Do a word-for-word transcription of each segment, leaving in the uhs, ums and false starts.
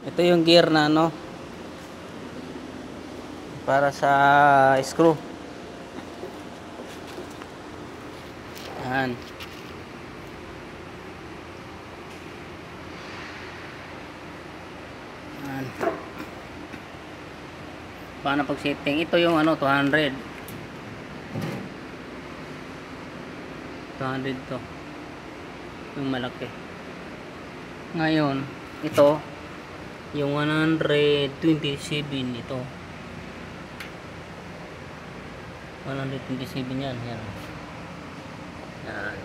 Ito yung gear na ano para sa screw. Yan. Yan. Paano pag setting? Ito yung ano two hundred. two hundred to. Yung malaki. Ngayon, ito yung one twenty-seven ito. one twenty-seven yan. Yan. Yan.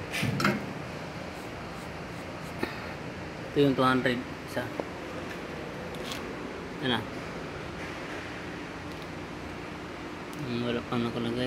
Ito yung two hundred isa. Yan na. Wala pang nakalagay.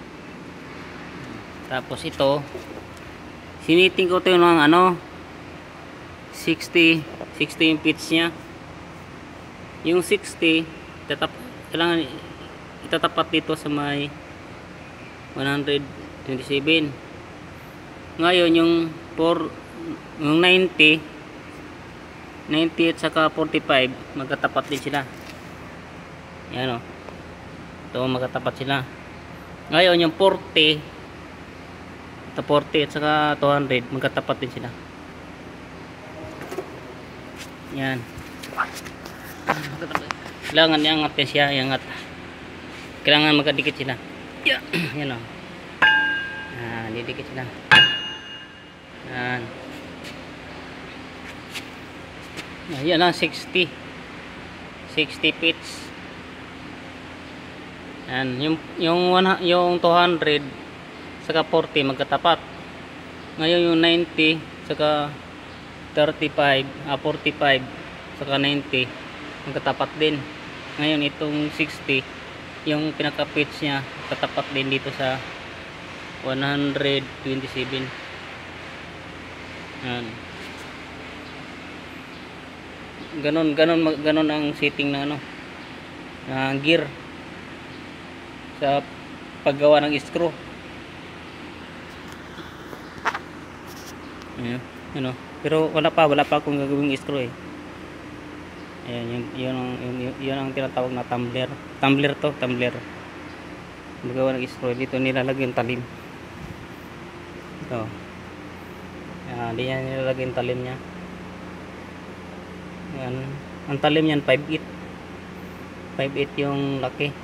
Tapos ito, siniting ko ito yung ano, sixty, sixty yung pitch nya. Yung sixty, tatap, kailangan itatapat dito sa may one twenty-seven. Ngayon yung four, yung ninety, ninety at saka forty-five, magkatapat din sila. Yan o. Ito, magkatapat sila. Ngayon yung forty, ito forty at saka two hundred, magkatapat din sila. Yan. Kailangan iangat din siya, iangat. Kailangan magkadikit sila. Yan o. Yan, didikit sila. Yan. Yan lang, sixty. sixty pitch. Yan, yung yung one, yung two hundred saka forty magkatapat. Ngayon yung ninety saka thirty-five, ah, forty-five saka ninety magkatapat din. Ngayon itong sixty, yung pinaka pitch niya katapat din dito sa one twenty-seven. Yan. Ganon, ganon, ganon ang setting na ano, na gear sa paggawa ng screw. Ayan, ano, pero wala pa, wala pa akong gagawing screw eh. Ayan, yun, yun, ang, yun, yun ang tinatawag na tumbler. Tumbler to, tumbler. Magawa ng screw. Dito nilalagay yung talim. Ito. Ayan, di yan nilalagay yung talim nya. Ayan, ang talim yan five eight. five eight yung laki.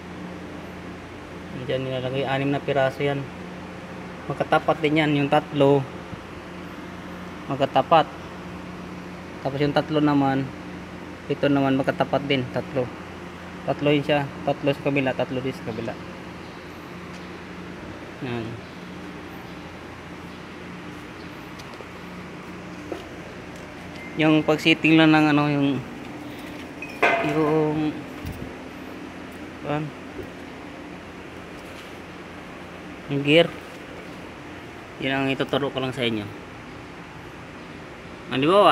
Diyan nilalagay, anim na piraso yan. Magkatapat din yan, yung tatlo magkatapat. Tapos yung tatlo naman, ito naman magkatapat din, tatlo. Tatlo yun siya, tatlo sa kabila, tatlo din sa kabila. Yan. Yung pag-setting lang ng ano, yung yung ano, yung gear, yun ang ituturo ko lang sa inyo. Halimbawa,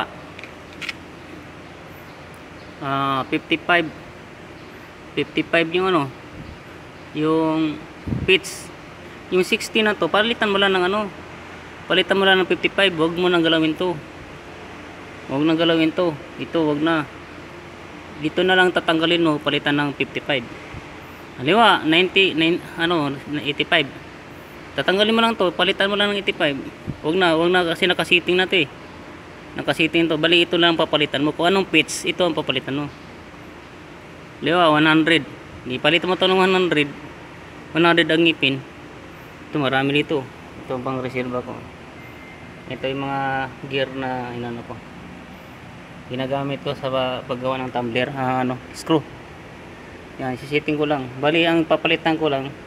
uh, fifty-five fifty-five yung ano, yung pitch. Yung sixty na to, palitan mo lang ng ano, palitan mo lang ng fifty-five. Huwag mo nang galawin to, huwag nang galawin to, ito huwag na, dito na lang tatanggalin mo, palitan ng fifty-five. Halimbawa ninety, nine, ano, eighty-five, tatanggalin mo lang to, palitan mo lang ng eighty-five. Huwag na, huwag na, kasi nakasiting na to eh, nakasiting to. Bali ito lang papalitan mo, kung anong pitch, ito ang papalitan mo. Halimbawa one hundred, di palitan mo to ng one hundred. one hundred ang ngipin. Ito marami dito, ito pang reserva ko. Ito yung mga gear na inano ko, ginagamit ko sa paggawa ng tumbler, ah, ano, screw. Yan, sisiting ko lang. Bali ang papalitan ko lang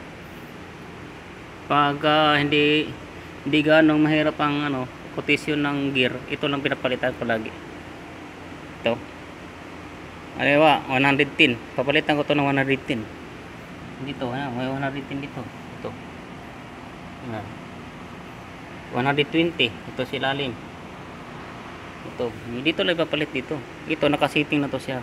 pag uh, hindi hindi ganong mahirap ang ano, rotation ng gear, ito lang pinapalitan ko lagi. Ito, aliwa one ten, papalitan ko to ng one ten dito, ha, may one ten dito. Ito, yan, one twenty, ito si lalim. Ito, dito lang ipapalit dito. Ito nakasiting na to siya.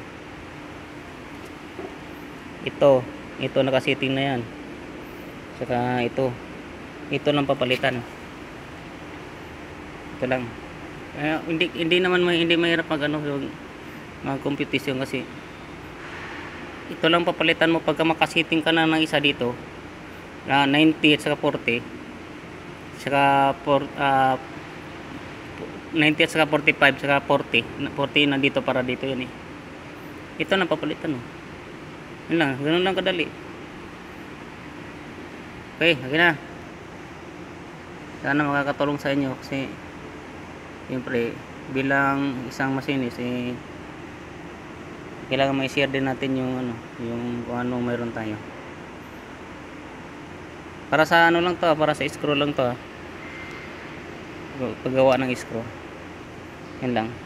Ito, ito nakasiting na yan. Saka ito, ito lang papalitan. Ito lang. Eh, hindi hindi naman may hindi mahirap pag ano, yung mga computation kasi ito lang papalitan mo pagka makasiting ka na ng isa dito na ninety at saka forty saka for, uh, ninety at saka forty-five saka forty forty nandito para dito yan eh. Ito na papalitan mo. Yun lang, ganun lang kadali. Okay, okay na. Sana makakatulong sa inyo kasi siyempre bilang isang masinis eh kailangan may share din natin yung ano, yung kung ano mayroon tayo. Para sa ano lang to, para sa screw lang to. Paggawa ng screw. Yan lang.